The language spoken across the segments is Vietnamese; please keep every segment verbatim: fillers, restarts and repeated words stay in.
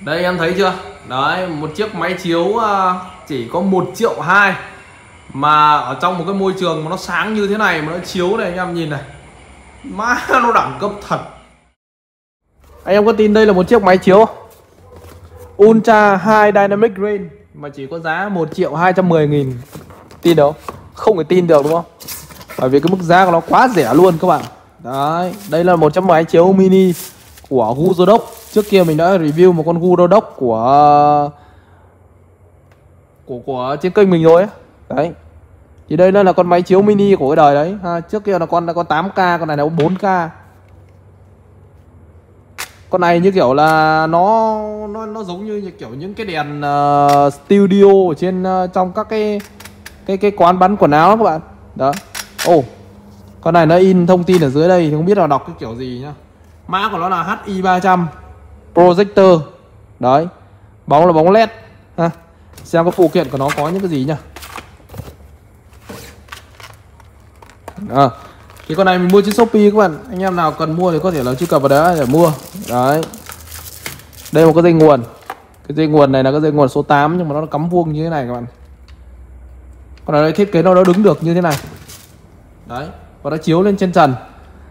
Đây em thấy chưa? Đấy, một chiếc máy chiếu chỉ có một triệu hai mà ở trong một cái môi trường mà nó sáng như thế này mà nó chiếu này, anh em nhìn này, má nó đẳng cấp thật. Anh em có tin đây là một chiếc máy chiếu Ultra High Dynamic Range mà chỉ có giá một triệu hai trăm mười nghìn? Tin đâu? Không thể tin được đúng không? Bởi vì cái mức giá của nó quá rẻ luôn các bạn. Đấy, đây là một chiếc máy chiếu mini của Guzodoc. Trước kia mình đã review một con Guzodoc của của của trên kênh mình rồi ấy. Đấy. Thì đây là con máy chiếu mini của cái đời đấy ha. Trước kia là con là con tám K, con này là bốn K. Con này như kiểu là nó nó nó giống như, như kiểu những cái đèn uh, studio ở trên uh, trong các cái cái cái quán bán quần áo các bạn. Đó. Ồ. Oh, con này nó in thông tin ở dưới đây thì không biết là đọc cái kiểu gì nhá. Mã của nó là H I ba trăm projector. Đấy. Bóng là bóng led ha. Xem cái phụ kiện của nó có những cái gì nhá. À, thì con này mình mua trên Shopee các bạn. Anh em nào cần mua thì có thể là truy cập vào đó để mua. Đấy. Đây một cái dây nguồn. Cái dây nguồn này là cái dây nguồn số tám nhưng mà nó cắm vuông như thế này các bạn. Con này thiết kế nó nó đứng được như thế này. Đấy. Và nó chiếu lên trên trần.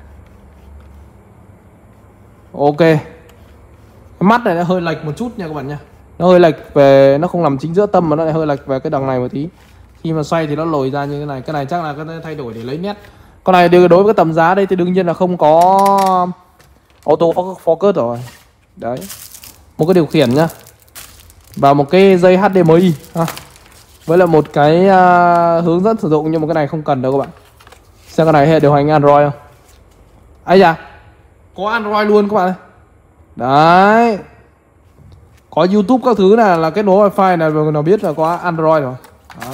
Ok. Cái mắt này nó hơi lệch một chút nha các bạn nha. Nó hơi lệch về, nó không nằm chính giữa tâm mà nó lại hơi lệch về cái đằng này một tí. Khi mà xoay thì nó lồi ra như thế này. Cái này chắc là cái thay đổi để lấy nét. Con này đối với cái tầm giá đây thì đương nhiên là không có auto focus rồi. Đấy. Một cái điều khiển nhá. Và một cái dây H D M I ha. Với lại một cái uh, hướng dẫn sử dụng, nhưng mà cái này không cần đâu các bạn. Xem cái này hệ điều hành Android không? Ấy da, có Android luôn các bạn ơi. Đấy. Có YouTube các thứ này là kết nối wifi này, nào biết là có Android rồi. Đó.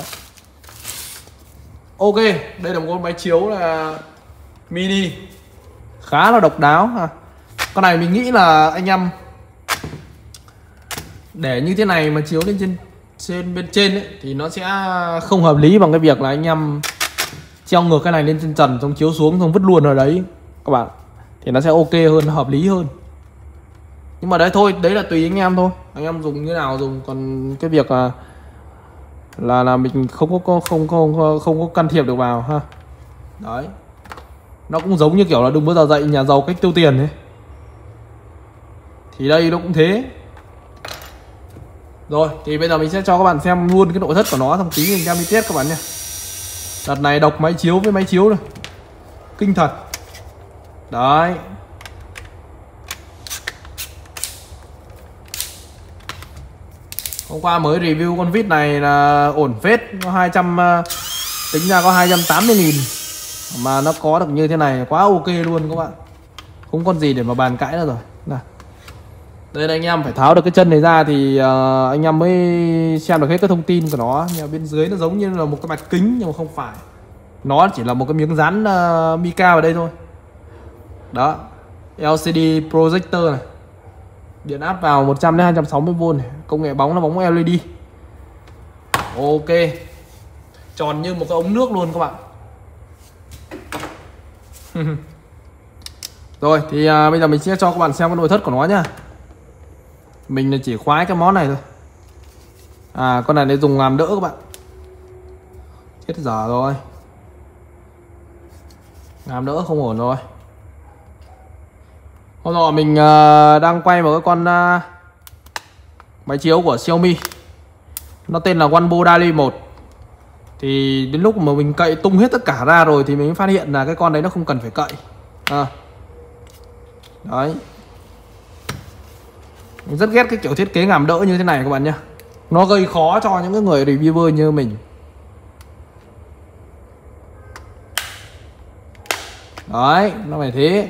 Ok, đây là một con máy chiếu là mini khá là độc đáo ha. Con này mình nghĩ là anh em để như thế này mà chiếu lên trên trên bên trên ấy, thì nó sẽ không hợp lý bằng cái việc là anh em treo ngược cái này lên trên trần xong chiếu xuống xong vứt luôn ở đấy các bạn, thì nó sẽ ok hơn, hợp lý hơn. Nhưng mà đấy thôi, đấy là tùy anh em thôi, anh em dùng như nào dùng, còn cái việc là là là mình không có không không không, không có can thiệp được vào ha. Đấy, nó cũng giống như kiểu là đừng bao giờ dạy nhà giàu cách tiêu tiền ấy, thì đây nó cũng thế. Rồi thì bây giờ mình sẽ cho các bạn xem luôn cái nội thất của nó, xong tí mình đem đi test các bạn nha. Đợt này đọc máy chiếu với máy chiếu này kinh thật. Đấy. Hôm qua mới review con vít này là ổn phết, có hai trăm, tính ra có hai trăm tám mươi nghìn mà nó có được như thế này quá ok luôn các bạn. Không còn gì để mà bàn cãi nữa rồi. Nào. Đây là anh em phải tháo được cái chân này ra thì uh, anh em mới xem được hết cái thông tin của nó. Nhưng bên dưới nó giống như là một cái mặt kính nhưng mà không phải. Nó chỉ là một cái miếng dán uh, mica vào đây thôi. Đó, L C D projector này, điện áp vào một trăm đến hai trăm sáu mươi vôn này. Công nghệ bóng là bóng L E D. Ok, tròn như một cái ống nước luôn các bạn. Rồi thì uh, bây giờ mình sẽ cho các bạn xem cái nội thất của nó nhá. Mình là chỉ khoái cái món này thôi. À, con này để dùng làm đỡ các bạn. Chết dở rồi, làm đỡ không ổn rồi. Hôm nọ mình uh, đang quay một cái con uh, máy chiếu của Xiaomi. Nó tên là Wanbo Dali một. Thì đến lúc mà mình cậy tung hết tất cả ra rồi thì mình phát hiện là cái con đấy nó không cần phải cậy à. Đấy. Mình rất ghét cái kiểu thiết kế làm đỡ như thế này các bạn nhé. Nó gây khó cho những cái người reviewer như mình. Đấy, nó phải thế.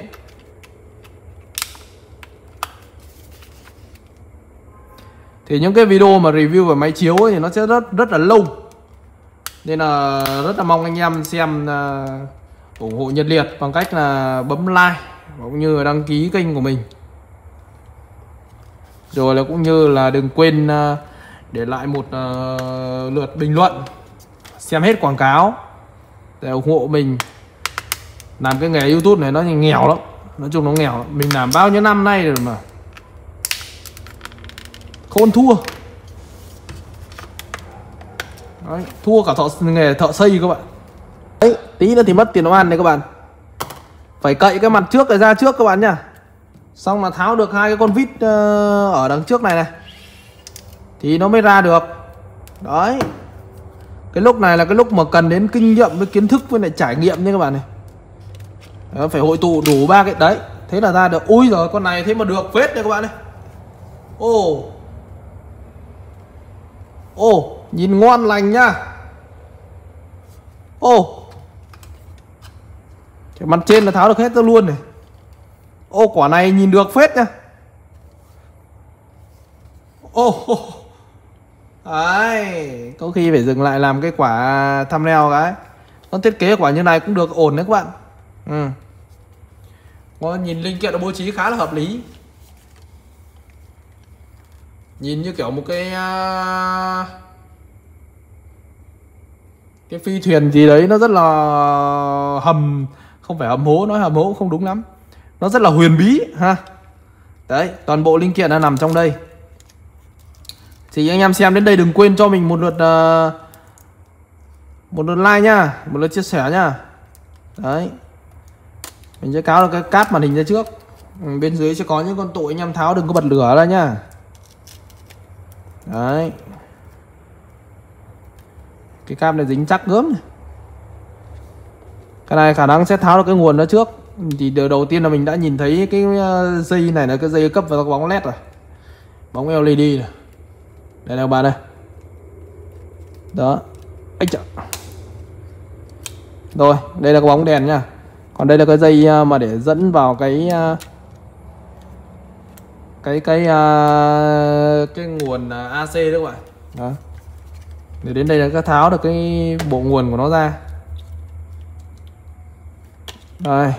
Thì những cái video mà review về máy chiếu ấy, thì nó sẽ rất rất là lâu. Nên là rất là mong anh em xem uh, ủng hộ nhiệt liệt bằng cách là bấm like cũng như là đăng ký kênh của mình. Rồi là cũng như là đừng quên uh, để lại một uh, lượt bình luận, xem hết quảng cáo để ủng hộ mình. Làm cái nghề YouTube này nó nghèo lắm, nói chung nó nghèo. Mình làm bao nhiêu năm nay rồi mà Khôn thua. Đấy, thua cả thợ nghề thợ xây các bạn. Đấy, tí nữa thì mất tiền oan này các bạn. Phải cậy cái mặt trước này ra trước các bạn nhá. Xong là tháo được hai cái con vít uh, ở đằng trước này này thì nó mới ra được. Đấy. Cái lúc này là cái lúc mà cần đến kinh nghiệm với kiến thức với lại trải nghiệm nha các bạn này. Đấy, phải hội tụ đủ ba cái đấy. Thế là ra được. Ui giời, con này thế mà được phết này các bạn này. Ồ. Ồ, nhìn ngon lành nhá. Ồ. Cái mặt trên là tháo được hết ra luôn này. Ô, quả này nhìn được phết nha. Ô. Đấy, có khi phải dừng lại làm cái quả thumbnail cái. Con thiết kế quả như này cũng được ổn đấy các bạn. Ừ. Có nhìn linh kiện nó bố trí khá là hợp lý. Nhìn như kiểu một cái uh, cái phi thuyền gì đấy nó rất là hầm, không phải hầm hố, nói hầm hố không đúng lắm. Nó rất là huyền bí ha. Đấy, toàn bộ linh kiện nó nằm trong đây. Thì anh em xem đến đây đừng quên cho mình một lượt uh, một lượt like nhá, một lượt chia sẻ nhá. Đấy. Mình sẽ cáo được cái cáp màn hình ra trước. Ừ, bên dưới sẽ có những con tụi anh em tháo đừng có bật lửa ra nhá. Đấy. Cái cáp này dính chắc gớm này. Cái này khả năng sẽ tháo được cái nguồn đó trước. Thì đầu tiên là mình đã nhìn thấy cái dây này là cái dây cấp vào bóng led rồi. Bóng lờ e đê này. Đây này các bạn đây. Đó. Ây chà. Rồi, đây là cái bóng đèn nha. Còn đây là cái dây mà để dẫn vào cái cái cái cái nguồn a xê đó các bạn. Đó. Để đến đây là cái tháo được cái bộ nguồn của nó ra. Đây.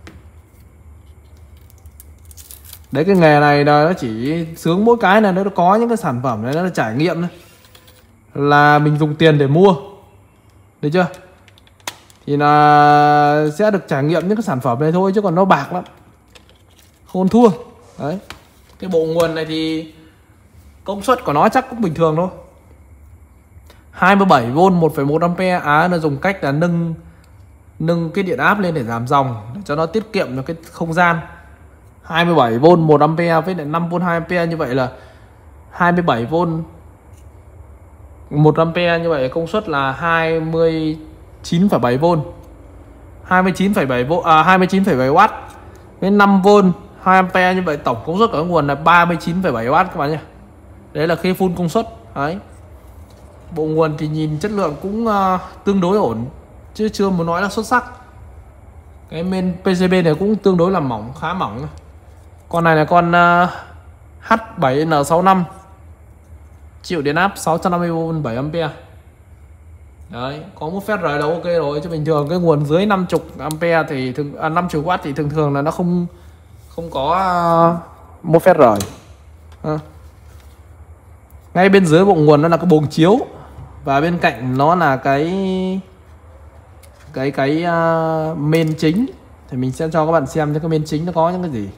Đấy, cái nghề này là nó chỉ sướng mỗi cái là nó có những cái sản phẩm này nó là trải nghiệm thôi. Là mình dùng tiền để mua. Được chưa? Thì là sẽ được trải nghiệm những cái sản phẩm này thôi chứ còn nó bạc lắm. Không thua. Đấy. Cái bộ nguồn này thì công suất của nó chắc cũng bình thường thôi. hai mươi bảy vôn một phẩy một ampe. Á, nó dùng cách là nâng nâng cái điện áp lên để giảm dòng để cho nó tiết kiệm được cái không gian. hai mươi bảy vôn một ampe với lại năm vôn hai ampe, như vậy là hai mươi bảy vôn một ampe, như vậy công suất là hai mươi chín phẩy bảy vôn. hai mươi chín phẩy bảy vôn à hai mươi chín phẩy bảy W với năm vôn hai ampe, như vậy tổng công suất của nguồn là ba mươi chín phẩy bảy W các bạn nhé. Đấy là khi full công suất. Đấy. Bộ nguồn thì nhìn chất lượng cũng uh, tương đối ổn chứ chưa muốn nói là xuất sắc. Cái main pê xê bê này cũng tương đối là mỏng, khá mỏng. Con này là con uh, H bảy N sáu năm, chịu điện áp sáu trăm năm mươi vôn bảy ampe. Đấy, có một phép rời đầu ok rồi, chứ bình thường cái nguồn dưới năm mươi ampe thì thường à, năm mươi W thì thường thường là nó không không có uh, một phép rời. À. Ngay bên dưới bộ nguồn nó là cái buồng chiếu và bên cạnh nó là cái cái cái uh, main chính. Thì mình sẽ cho các bạn xem cái main chính nó có những cái gì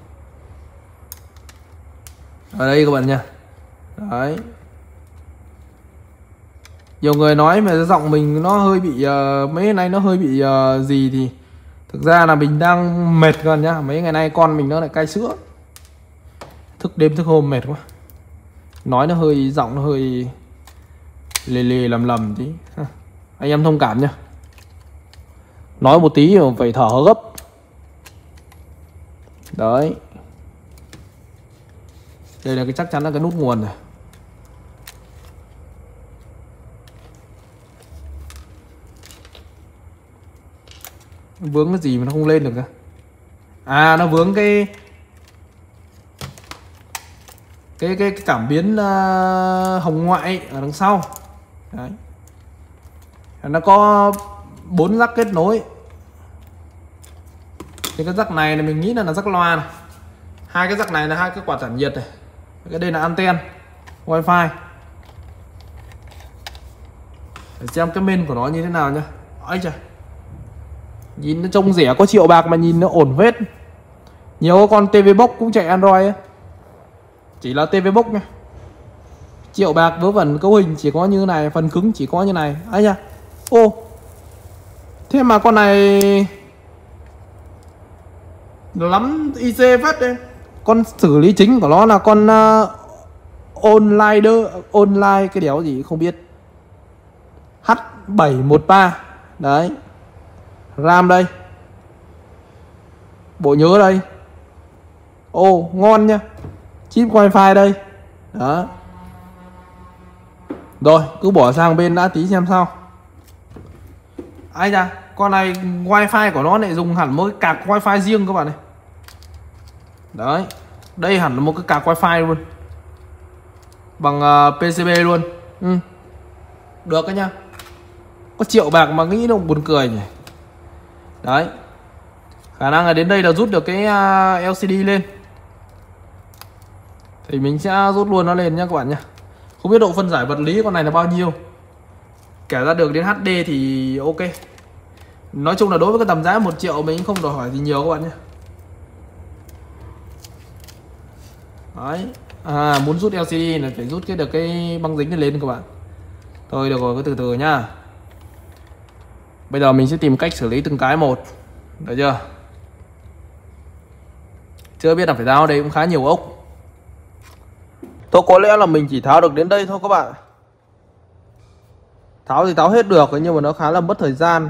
ở đây các bạn nha. Đấy. Nhiều người nói mà giọng mình nó hơi bị uh, mấy ngày nay nó hơi bị uh, gì thì thực ra là mình đang mệt gần nhá. Mấy ngày nay con mình nó lại cai sữa, thức đêm thức hôm mệt quá, nói nó hơi giọng nó hơi lề lề lầm lầm tí. Anh em thông cảm nhá, nói một tí mà phải thở gấp. Đấy, đây là cái chắc chắn là cái nút nguồn này. Vướng cái gì mà nó không lên được ra. À, nó vướng cái cái cái, cái cảm biến uh, hồng ngoại ở đằng sau. Đấy. Nó có bốn rắc kết nối. Thì cái rắc này là mình nghĩ là là rắc loa này. Hai cái rắc này là hai cái quạt tản nhiệt này. Cái đây là anten wifi. Để xem cái main của nó như thế nào nhá. Ôi trời, nhìn nó trông rẻ có triệu bạc mà nhìn nó ổn vết. Nhiều con ti vi Box cũng chạy Android ấy. Chỉ là ti vi Box nha. Triệu bạc vớ vẩn, cấu hình chỉ có như này, phần cứng chỉ có như này. Ấy nha. Ô, thế mà con này lắm i xê phết đấy. Con xử lý chính của nó là con uh, online online cái đéo gì không biết, H bảy một ba. Đấy, RAM đây, bộ nhớ đây. Ô, ngon nha. Chip wifi đây. Đó. Rồi, cứ bỏ sang bên đã tí xem sao. Ai da, con này wifi của nó lại dùng hẳn một cái card wifi riêng các bạn này. Đấy, đây hẳn là một cái card wifi luôn, bằng uh, pê xê bê luôn. Ừ. Được đấy nhá. Có triệu bạc mà nghĩ nó buồn cười nhỉ. Đấy, khả năng là đến đây là rút được cái uh, lờ xê đê lên. Thì mình sẽ rút luôn nó lên nhá các bạn nhá. Không biết độ phân giải vật lý con này là bao nhiêu, kể ra được đến hát đê thì ok. Nói chung là đối với cái tầm giá một triệu mình không đòi hỏi gì nhiều các bạn nhé. Đấy, à, muốn rút lờ xê đê là phải rút cái được cái băng dính này lên các bạn. Thôi được rồi, cứ từ từ nhá. Bây giờ mình sẽ tìm cách xử lý từng cái một, được chưa? Chưa biết là phải tháo đây cũng khá nhiều ốc. Thôi có lẽ là mình chỉ tháo được đến đây thôi các bạn. Tháo thì tháo hết được nhưng mà nó khá là mất thời gian.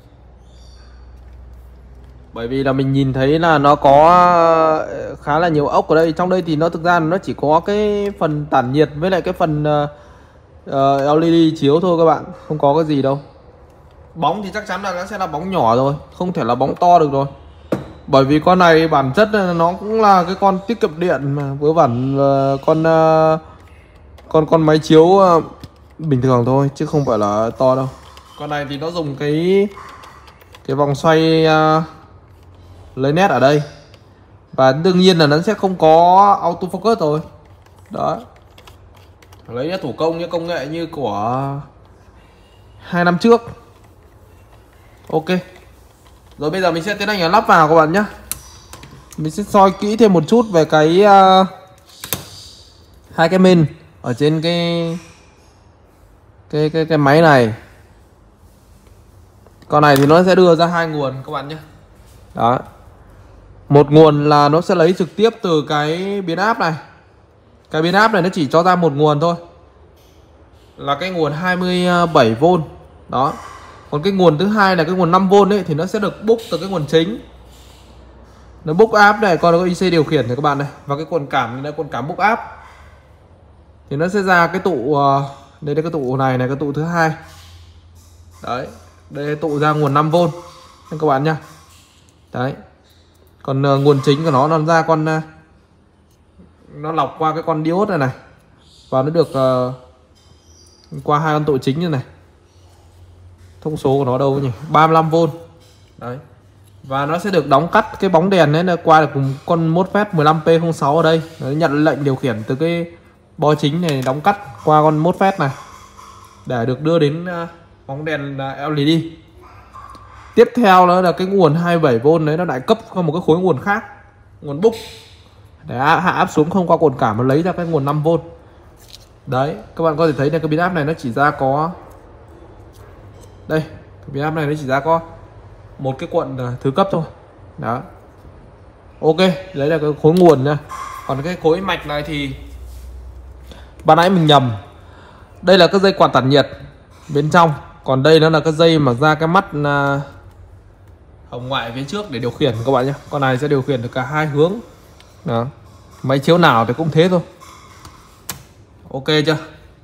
Bởi vì là mình nhìn thấy là nó có khá là nhiều ốc ở đây. Trong đây thì nó thực ra nó chỉ có cái phần tản nhiệt với lại cái phần uh, uh, lờ e đê chiếu thôi các bạn. Không có cái gì đâu. Bóng thì chắc chắn là nó sẽ là bóng nhỏ rồi, không thể là bóng to được rồi. Bởi vì con này bản chất nó cũng là cái con tiết kiệm điện mà, với bản uh, con uh, con con máy chiếu uh, bình thường thôi chứ không phải là to đâu. Con này thì nó dùng cái cái vòng xoay uh, lấy nét ở đây, và đương nhiên là nó sẽ không có auto focus rồi. Đó, lấy thủ công như công nghệ như của hai năm trước. Ok, rồi bây giờ mình sẽ tiến hành lắp vào các bạn nhé. Mình sẽ soi kỹ thêm một chút về cái uh, hai cái main ở trên cái cái cái cái máy này. Con này thì nó sẽ đưa ra hai nguồn các bạn nhé. Đó, một nguồn là nó sẽ lấy trực tiếp từ cái biến áp này. Cái biến áp này nó chỉ cho ra một nguồn thôi, là cái nguồn hai mươi bảy vôn. Đó. Còn cái nguồn thứ hai là cái nguồn năm vôn ấy thì nó sẽ được book từ cái nguồn chính. Nó book áp này, còn nó có i xê điều khiển này các bạn này, và cái quần cảm này là quần cảm book áp. Thì nó sẽ ra cái tụ, đây là cái tụ này này, cái tụ thứ hai. Đấy, đây là tụ ra nguồn năm vôn các bạn nhá. Đấy. Còn uh, nguồn chính của nó nó ra con uh, nó lọc qua cái con diode này này, và nó được uh, qua hai con tụ chính như này. Thông số của nó đâu nhỉ? ba mươi lăm vôn. Đấy. Và nó sẽ được đóng cắt cái bóng đèn đấy là qua được con MOSFET mười lăm P không sáu ở đây. Nó nhận lệnh điều khiển từ cái bo chính này, đóng cắt qua con MOSFET này để được đưa đến uh, bóng đèn uh, lờ e đê. Tiếp theo đó là cái nguồn hai mươi bảy vôn đấy, nó lại cấp qua một cái khối nguồn khác, nguồn book, để hạ áp xuống không qua cồn cảm, nó lấy ra cái nguồn năm vôn. Đấy, các bạn có thể thấy là cái biến áp này nó chỉ ra có đây, cái biến áp này nó chỉ ra có một cái cuộn thứ cấp thôi. Đó. Ok, đấy là cái khối nguồn nha. Còn cái khối mạch này thì ban nãy mình nhầm. Đây là cái dây quạt tản nhiệt bên trong, còn đây nó là cái dây mà ra cái mắt uh, hồng ngoại phía trước để điều khiển các bạn nhé. Con này sẽ điều khiển được cả hai hướng. Đó. Máy chiếu nào thì cũng thế thôi. Ok chưa?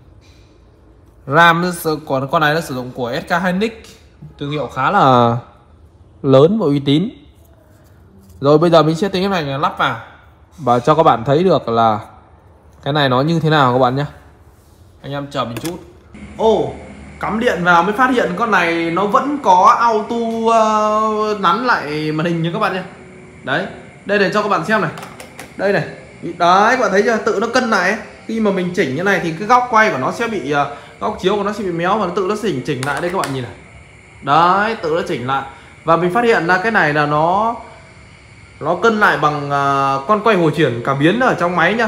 RAM còn con này nó sử dụng của ét ca Hynix, thương hiệu khá là lớn và uy tín. Rồi bây giờ mình sẽ tiến hành lắp vào và cho các bạn thấy được là cái này nó như thế nào các bạn nhé. Anh em chờ mình chút. Ồ, oh, cắm điện vào mới phát hiện con này nó vẫn có auto uh, nắn lại màn hình như các bạn nhé. Đấy, đây để cho các bạn xem này. Đây này. Đấy, các bạn thấy chưa? Tự nó cân lại ấy. Khi mà mình chỉnh như này thì cái góc quay của nó sẽ bị uh, góc chiếu của nó sẽ bị méo, và nó tự nó chỉnh chỉnh lại đây các bạn nhìn này. Đấy, tự nó chỉnh lại. Và mình phát hiện ra cái này là nó nó cân lại bằng uh, con quay hồi chuyển cảm biến ở trong máy nhá.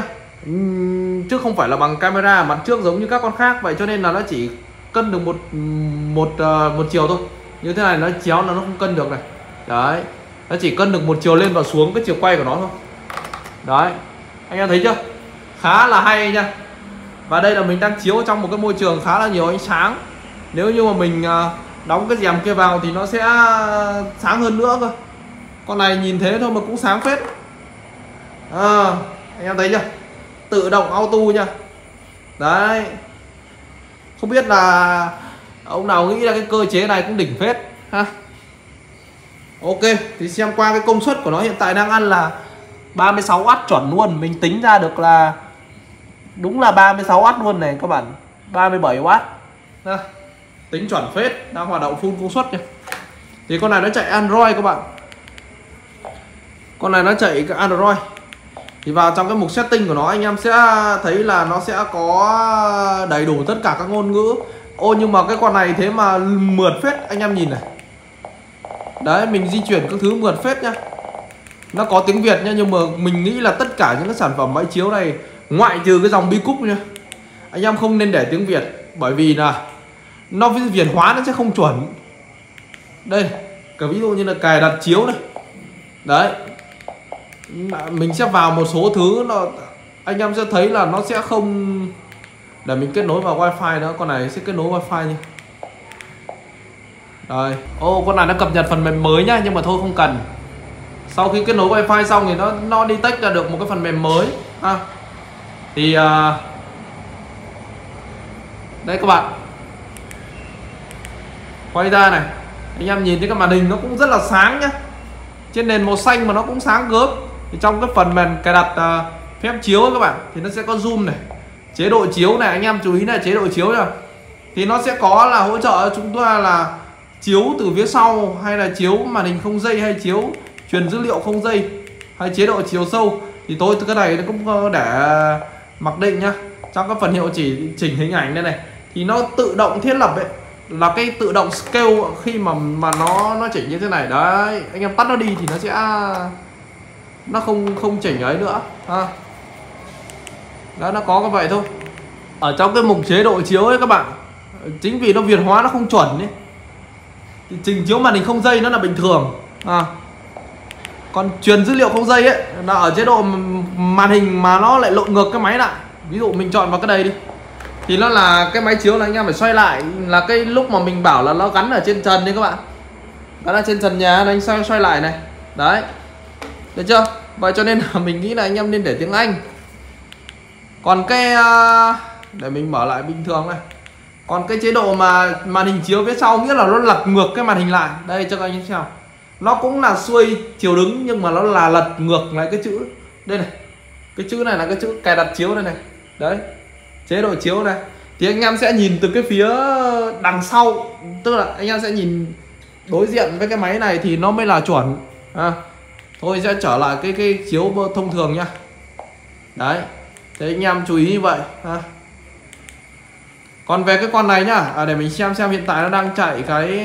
uhm, chứ không phải là bằng camera mặt trước giống như các con khác. Vậy cho nên là nó chỉ cân được một một uh, một chiều thôi. Như thế này nó chéo nó không cân được này. Đấy, nó chỉ cân được một chiều lên và xuống cái chiều quay của nó thôi. Đấy, anh em thấy chưa, khá là hay nha. Và đây là mình đang chiếu trong một cái môi trường khá là nhiều ánh sáng. Nếu như mà mình uh, đóng cái rèm kia vào thì nó sẽ sáng hơn nữa cơ. Con này nhìn thế thôi mà cũng sáng phết. À, anh em thấy chưa, tự động auto nha. Đấy, không biết là ông nào nghĩ ra cái cơ chế này cũng đỉnh phết ha. Ok, thì xem qua cái công suất của nó hiện tại đang ăn là ba mươi sáu oát chuẩn luôn. Mình tính ra được là đúng là ba mươi sáu oát luôn này các bạn, ba mươi bảy oát ha. Tính chuẩn phết, đang hoạt động full công suất nha. Thì con này nó chạy Android các bạn. Con này nó chạy cái Android. Thì vào trong cái mục setting của nó anh em sẽ thấy là nó sẽ có đầy đủ tất cả các ngôn ngữ. Ô nhưng mà cái con này thế mà mượt phết, anh em nhìn này. Đấy, mình di chuyển các thứ mượt phết nhá. Nó có tiếng Việt nha, nhưng mà mình nghĩ là tất cả những cái sản phẩm máy chiếu này, ngoại trừ cái dòng Bicup nha, anh em không nên để tiếng Việt. Bởi vì là nó Việt hóa nó sẽ không chuẩn. Đây, cả ví dụ như là cài đặt chiếu này. Đấy, mình sẽ vào một số thứ nó anh em sẽ thấy là nó sẽ không. Để mình kết nối vào wifi nữa. Con này sẽ kết nối wifi nha. Rồi, ô con này nó cập nhật phần mềm mới nhá, nhưng mà thôi không cần. Sau khi kết nối wifi xong thì nó nó detect ra được một cái phần mềm mới ha. Thì uh, đây các bạn, quay ra này, anh em nhìn thấy cái màn hình nó cũng rất là sáng nhá. Trên nền màu xanh mà nó cũng sáng gớm. Thì trong cái phần mềm cài đặt uh, phép chiếu các bạn, thì nó sẽ có zoom này, chế độ chiếu này, anh em chú ý này, chế độ chiếu nha. Thì nó sẽ có là hỗ trợ chúng ta là chiếu từ phía sau, hay là chiếu màn hình không dây, hay chiếu truyền dữ liệu không dây, hay chế độ chiều sâu. Thì tôi cái này nó cũng để mặc định nhá. Trong cái phần hiệu chỉ chỉnh hình ảnh đây này, thì nó tự động thiết lập ấy, là cái tự động scale khi mà mà nó nó chỉnh như thế này. Đấy, anh em tắt nó đi thì nó sẽ nó không không chỉnh ấy nữa ha. Đó, nó có cái vậy thôi. Ở trong cái mục chế độ chiếu ấy các bạn, chính vì nó Việt hóa nó không chuẩn ấy, thì trình chiếu màn hình không dây nó là bình thường à. Còn truyền dữ liệu không dây ấy là ở chế độ màn hình mà nó lại lộn ngược cái máy lại. Ví dụ mình chọn vào cái đây đi, thì nó là cái máy chiếu là anh em phải xoay lại, là cái lúc mà mình bảo là nó gắn ở trên trần đấy các bạn, gắn ở trên trần nhà, anh xoay xoay lại này. Đấy, được chưa? Vậy cho nên là mình nghĩ là anh em nên để tiếng Anh. Còn cái để mình mở lại bình thường này. Còn cái chế độ mà màn hình chiếu phía sau nghĩa là nó lật ngược cái màn hình lại. Đây cho các anh em xem, nó cũng là xuôi chiều đứng nhưng mà nó là lật ngược lại cái chữ đây này. Cái chữ này là cái chữ cài đặt chiếu đây này. Đấy, chế độ chiếu này. Thì anh em sẽ nhìn từ cái phía đằng sau, tức là anh em sẽ nhìn đối diện với cái máy này thì nó mới là chuẩn à. Thôi sẽ trở lại cái cái chiếu thông thường nhá. Đấy, thế anh em chú ý như vậy ha. Còn về cái con này nhá, à, để mình xem xem hiện tại nó đang chạy cái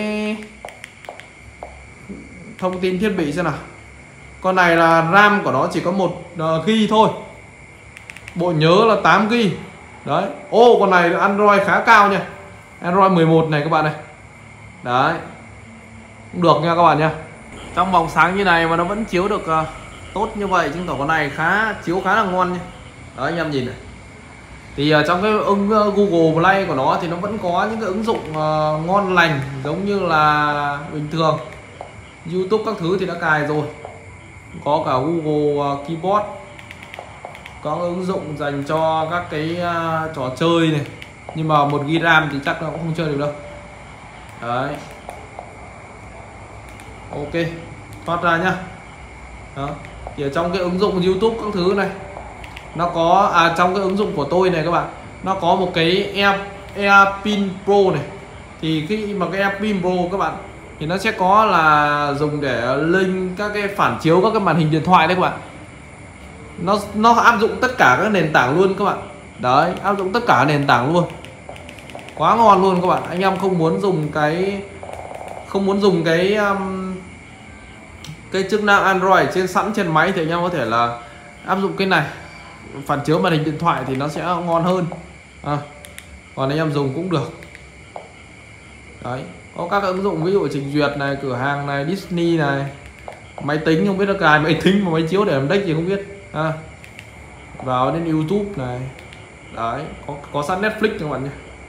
thông tin thiết bị xem nào. Con này là RAM của nó chỉ có một gi bi thôi, bộ nhớ là tám gi bi. Đấy, ô con này Android khá cao nha, Android mười một này các bạn này. Đấy, cũng được nha các bạn nha. Trong vòng sáng như này mà nó vẫn chiếu được uh, tốt như vậy, chứng tỏ con này khá chiếu khá là ngon nha. Đó, anh em nhìn này. Thì uh, trong cái ứng uh, Google Play của nó thì nó vẫn có những cái ứng dụng uh, ngon lành giống như là bình thường. YouTube các thứ thì đã cài rồi, có cả Google uh, Keyboard, có ứng dụng dành cho các cái uh, trò chơi này. Nhưng mà một gi bi RAM thì chắc nó cũng không chơi được đâu. Đấy, ok, thoát ra nhá. Đó, thì ở trong cái ứng dụng YouTube các thứ này nó có, à trong cái ứng dụng của tôi này các bạn, nó có một cái Air, AirPin Pro này. Thì khi mà cái AirPin Pro các bạn thì nó sẽ có là dùng để link các cái phản chiếu các cái màn hình điện thoại đấy các bạn. Nó nó áp dụng tất cả các nền tảng luôn các bạn. Đấy, áp dụng tất cả nền tảng luôn. Quá ngon luôn các bạn. Anh em không muốn dùng cái không muốn dùng cái um, cái chức năng Android trên sẵn trên máy thì anh em có thể là áp dụng cái này. phản chiếu màn hình điện thoại thì nó sẽ ngon hơn à, còn anh em dùng cũng được. Đấy, có các ứng dụng ví dụ trình duyệt này, cửa hàng này, Disney này, máy tính không biết nó cài máy tính và máy chiếu để làm deck gì không biết à. Vào đến YouTube này, đấy, có có sẵn Netflix các bạn nhé.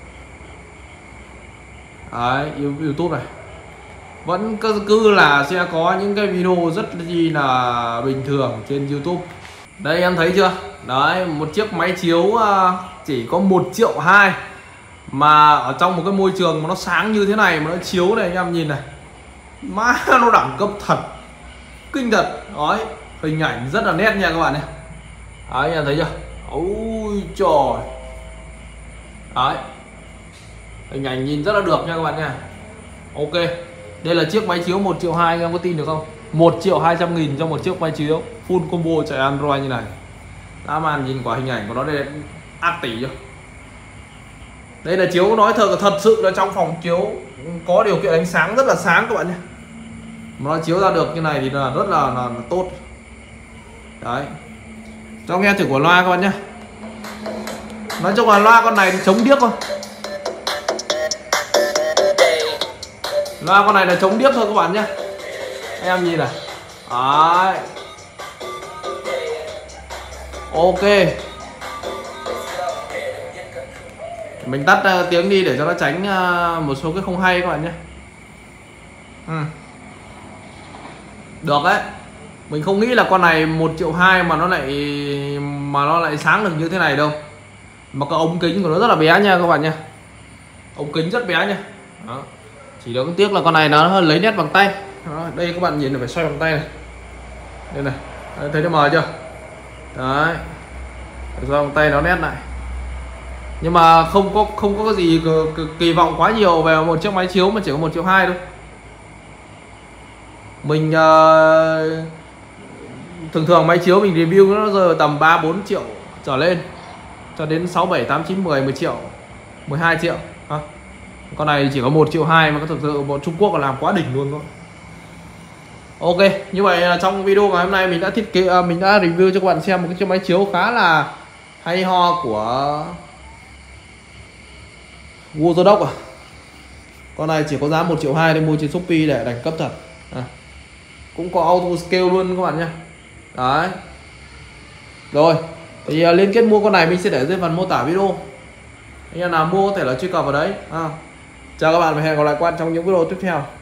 Đấy, YouTube này vẫn cứ, cứ là sẽ có những cái video rất gì là bình thường trên YouTube. Đây em thấy chưa? Đấy, một chiếc máy chiếu chỉ có một triệu hai mà ở trong một cái môi trường mà nó sáng như thế này mà nó chiếu này anh em nhìn này, má nó đẳng cấp thật, kinh thật. Đấy, hình ảnh rất là nét nha các bạn này. Đấy, anh em thấy chưa? Ôi trời. Đấy, hình ảnh nhìn rất là được nha các bạn nha. Ok, đây là chiếc máy chiếu một triệu hai, anh em có tin được không? Một triệu hai trăm nghìn cho một chiếc máy chiếu full combo chạy Android như này. Đã màn nhìn quả hình ảnh của nó đây ác tỷ chưa? Đây là chiếu nói thật thật sự là trong phòng chiếu có điều kiện ánh sáng rất là sáng các bạn nhé. Mà nó chiếu ra được như này thì là rất là, là, là tốt. Đấy, cho nghe thử của loa các bạn nhé. Nói chung là loa con này thì chống điếc thôi. Loa con này là chống điếc thôi các bạn nhé. Anh em nhìn này. Đấy. Ok, mình tắt uh, tiếng đi để cho nó tránh uh, một số cái không hay các bạn nhé. ừ. Được đấy. Mình không nghĩ là con này một triệu hai mà nó lại mà nó lại sáng được như thế này đâu. Mà cái ống kính của nó rất là bé nha các bạn nha. Ống kính rất bé nha. Đó. Chỉ được tiếc là con này nó lấy nét bằng tay. Đó. Đây các bạn nhìn là phải xoay bằng tay này. Đây này. Đấy, thấy nó mờ chưa? Đấy, xoay bằng tay nó nét lại. Nhưng mà không có không có cái gì kỳ vọng quá nhiều về một chiếc máy chiếu mà chỉ có một triệu hai thôi. Mình uh, thường thường máy chiếu mình review nó giờ tầm ba bốn triệu trở lên cho đến sáu bảy tám chín mười mười triệu, mười hai triệu ha. Con này chỉ có một triệu hai mà có thực sự một Trung Quốc là làm quá đỉnh luôn thôi. Ok, như vậy là trong video ngày hôm nay mình đã thiết kế mình đã review cho các bạn xem một cái chiếc máy chiếu khá là hay ho của Wozodoc à. Con này chỉ có giá một triệu hai để mua trên Shopee để đẳng cấp thật. À, cũng có auto scale luôn các bạn nhé. Đấy. Rồi, thì uh, liên kết mua con này mình sẽ để dưới phần mô tả video. Anh em nào mua có thể là truy cập vào đấy. À, chào các bạn và hẹn gặp lại các bạn trong những video tiếp theo.